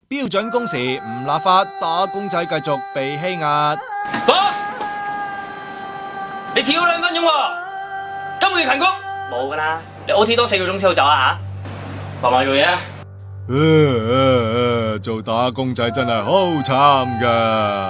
標準工時唔立法，打工仔繼續被欺壓。 你遲咗2分鐘喎，今個月勤工冇噶啦，你 OT 多4個鐘先好走啊吓，慢慢做嘢啊。 做打工仔真係好慘噶。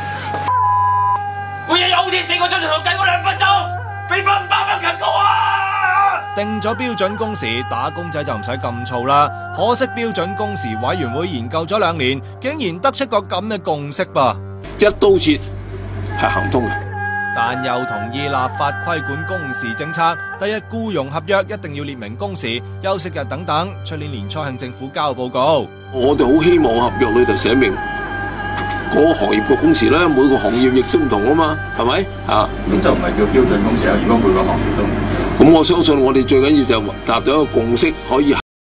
每日有 OT 4個鐘，同計我2分鐘，俾翻500蚊勤工啊！ 定咗標準工時，打工仔就唔使咁燥啦。可惜標準工時委員會研究咗2年，竟然得出個咁嘅共識噃。 一刀切係行唔通嘅。 但又同意立法規管工時政策，第一僱傭合約一定要列明工時、休息日等等，出年年初向政府交報告。 我哋好希望合約裏頭寫明嗰個行業嘅工時咧，每個行業亦都唔同啊嘛，係咪啊？ 咁就唔係叫標準工時啦。如果每個行業都唔同， 咁我相信我哋最緊要就達到一個共識，可以。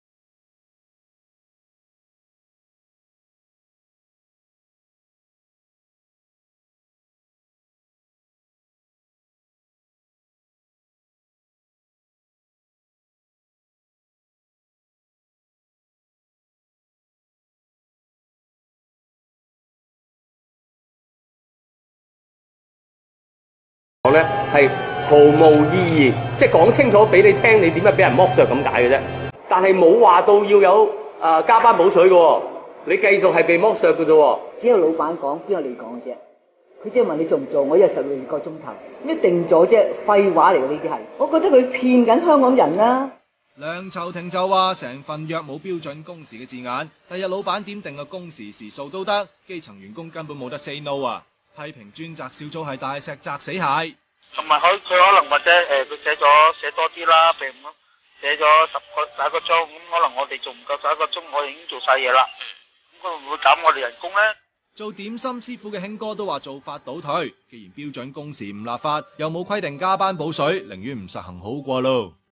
講咧係毫無意義，即係講清楚俾你聽，你點解俾人剝削咁解嘅啫。但係冇話到要有加班補水嘅喎，你繼續係被剝削嘅啫喎。 只有老闆講，邊有你講嘅啫？佢只係問你做唔做，我一日12個鐘頭，咩定咗啫？廢話嚟嘅呢啲係，我覺得佢騙緊香港人啦。 梁籌庭就話成份約冇標準工時嘅字眼，第日老闆點定個工時時數都得，基層員工根本冇得 say no 啊！批評專責小組係大石砸死蟹， 同埋佢可能或者佢寫多啲啦，譬如咁寫咗11個鐘，咁可能我哋做唔夠11個鐘，我哋已經做晒嘢啦，咁佢會唔會減我哋人工呢？ 做點心師傅嘅興哥都話做法倒退，既然標準工時唔立法，又冇規定加班補水，寧願唔實行好過咯。